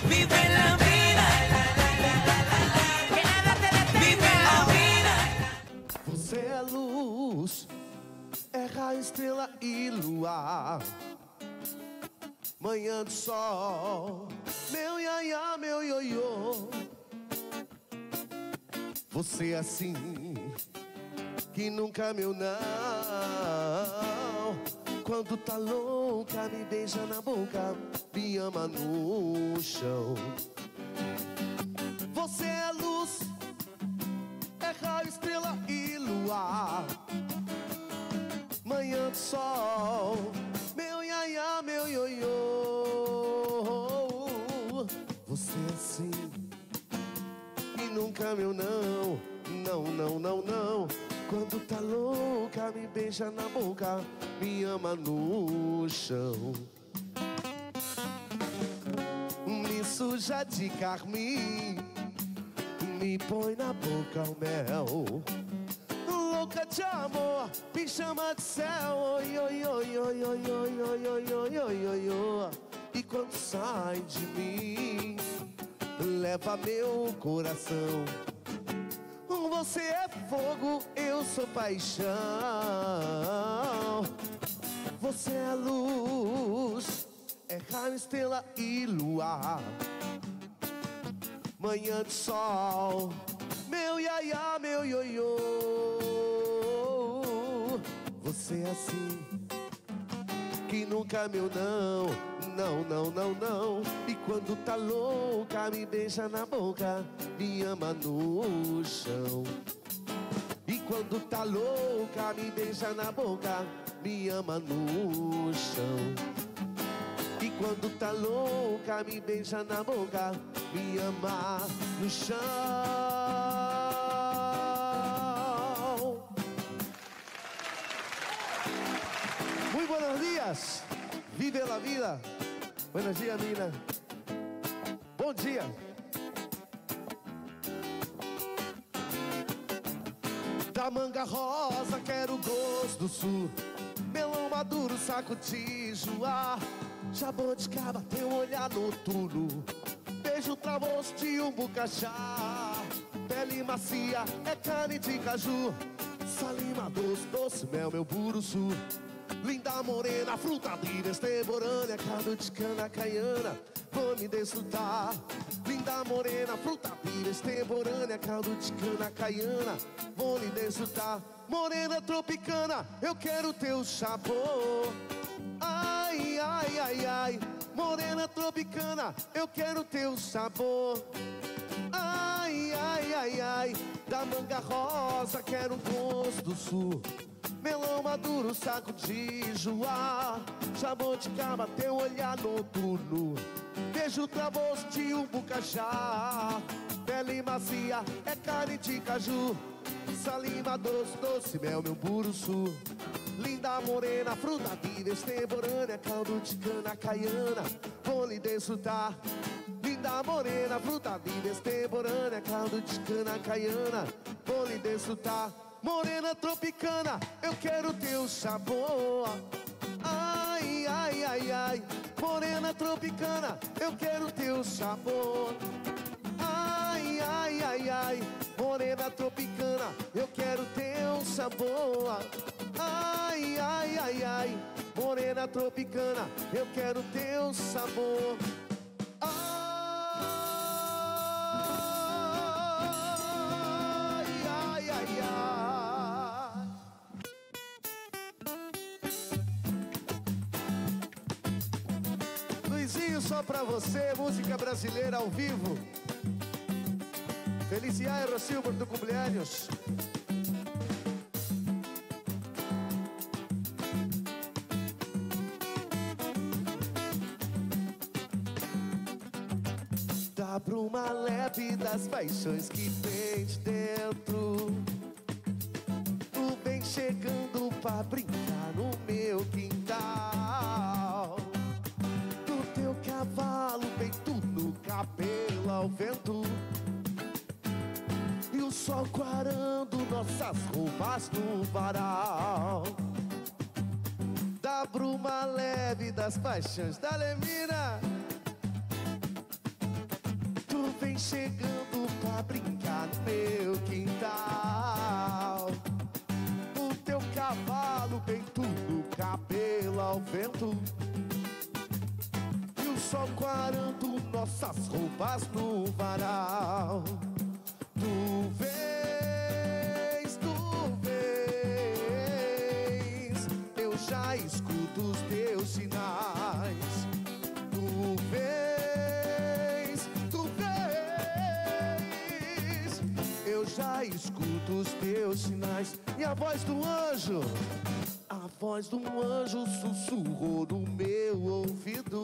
Vive la vida, que nada te detenga. Vive la vida. Você é luz, é raio, estrela e luar, manhã de sol, meu iaiá, meu ioiô. Você é assim, que nunca meu não. Quando tá louca, me beija na boca, me ama no chão. Você é luz, é raio, estrela e luar, manhã de sol, meu iaiá, meu ioiô. Você é assim, e nunca meu não. Não, não, não, não. Quando tá louca, me beija na boca, me ama no chão. Me suja de carmim, me põe na boca o mel. Louca de amor, me chama de céu. Oi, oi, oi, oi, oi, oi, oi, oi, oi, oi, oi, oi. E quando sai de mim, leva meu coração. Você é fogo, eu sou paixão. Você é luz, é raio, estrela e luar, manhã de sol, meu iaiá, meu ioiô. Você é assim, que nunca meu não. Não, não, não, não. E quando tá louca, me beija na boca, me ama no chão. E quando tá louca, me beija na boca, me ama no chão. E quando tá louca, me beija na boca, me ama no chão. Muy buenos días, vive la vida. Buenos dias, mina. Bom dia. Da manga rosa quero o gosto do sul, melão maduro, saco de joá, jabuticaba tem um olhar noturno, beijo travoso de umbucachá, pele macia é carne de caju, salima doce, doce mel, meu buruçu. Linda morena, fruta livre, extemporânea, caldo de cana caiana, vou me desfrutar. Linda morena, fruta livre, extemporânea, caldo de cana caiana, vou me desfrutar. Morena tropicana, eu quero teu sabor. Ai, ai, ai, ai. Morena tropicana, eu quero teu sabor. Ai, ai, ai, ai. Da manga rosa, quero um gosto do sul, melão maduro, saco de joá, jabuticaba, teu olhar noturno, beijo travoso de umbucachá, pele macia é carne de caju, salima doce, doce mel, meu buruçu. Linda morena, fruta viva, extemporânea, caldo de cana caiana, vou lhe desfrutar. Linda morena, fruta viva, extemporânea, caldo de cana caiana, vou lhe desfrutar. Morena tropicana, eu quero teu sabor. Ai, ai, ai, ai. Morena tropicana, eu quero teu sabor. Ai, ai, ai, ai. Morena tropicana, eu quero teu sabor. Ai, ai, ai, ai. Morena tropicana, eu quero teu sabor. Só pra você, música brasileira ao vivo. Felicidades, Rocio, por tu cumpleaños. Da bruma leve das paixões que tem de dentro, tu vem chegando pra brincar no meu quintal. Cavalo, peito no cabelo ao vento, e o sol quarando nossas roupas no varal. Da bruma leve das paixões da Lemina, chegando pra brincar no meu quintal. O teu cavalo bem tudo, cabelo ao vento, e o sol quarando nossas roupas no varal. Tu vês, eu já escuto os teus sinais. Tu vês, eu já escuto os teus sinais. E a voz do anjo, a voz do anjo sussurrou no meu ouvido.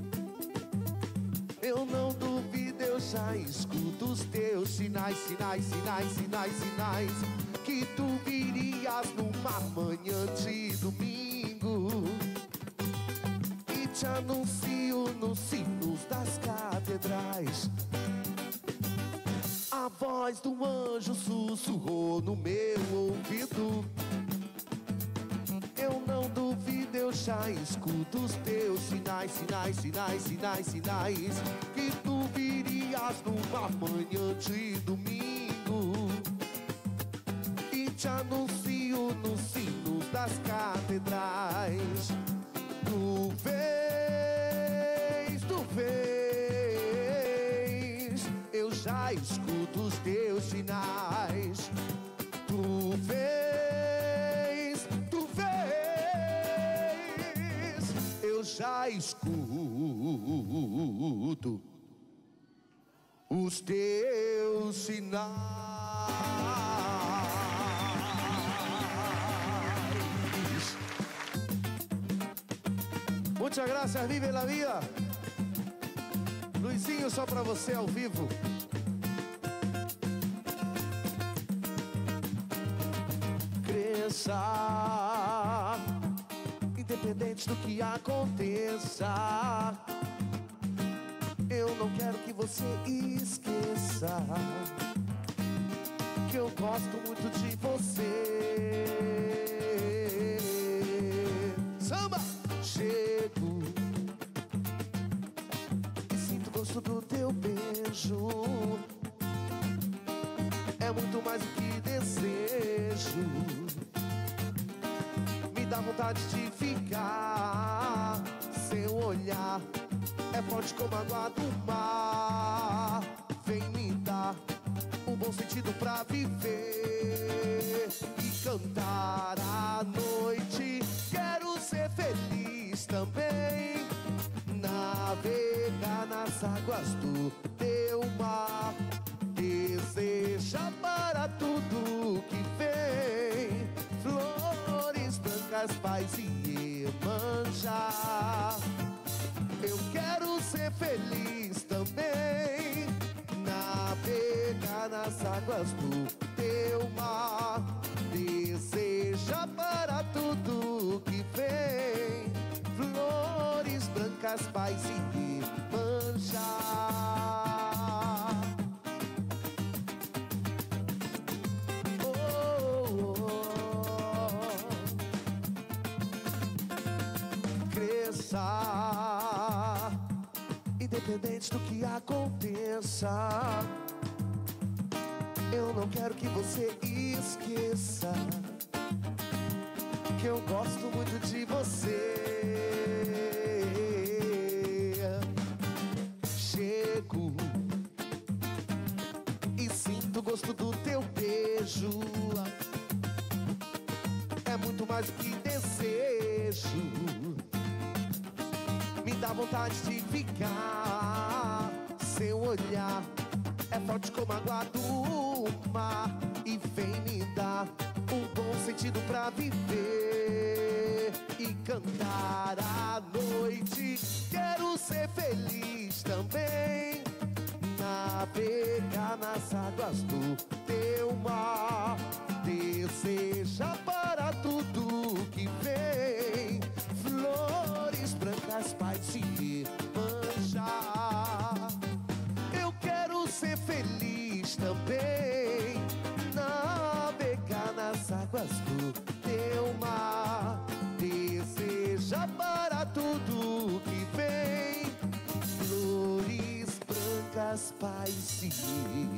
Eu não duvido, eu já escuto os teus sinais, sinais, sinais, sinais, sinais, que tu virias numa manhã de domingo. E te anuncio nos sinos das catedrais. A voz do anjo sussurrou no meu ouvido. Eu não duvido, eu já escuto os teus sinais, sinais, sinais, sinais, sinais, que tu virias numa manhã de domingo. E te anuncio nos sinos das catedrais. Tu vês, eu já escuto os teus sinais. Tu vês, eu já escuto os teus sinais. Muchas gracias, vive la vida. Luizinho, só pra você ao vivo. Cresça, independente do que aconteça. Eu não quero que você esqueça que eu gosto muito de você. Samba! Chego e sinto o gosto do teu beijo. É muito mais do que desejo. Me dá vontade de ficar. Seu olhar é forte como a água do mar. Vem me dar um bom sentido pra viver e cantar à noite. Quero ser feliz também, navegar nas águas do teu mar. Deseja para tudo que vem, flores brancas, paz e Iemanjá. Eu quero ser feliz também, navegar nas águas do teu mar. Deseja para tudo que vem, flores brancas, paz e Iemanjá. Cresça, independente do que aconteça. Eu não quero que você esqueça que eu gosto muito de você. Chego e sinto o gosto do teu beijo. É muito mais do que desejo. Me dá vontade de ficar. Seu olhar é forte como a água do mar. E vem me dar um bom sentido pra viver e cantar à noite. Quero ser feliz também, navegar nas águas do teu mar. Deseja para tudo que vem, flores brancas, paz e Iemanjá. Eu quero ser feliz também, navegar nas águas do teu mar. Deseja para tudo que vem, flores brancas, paz seguir.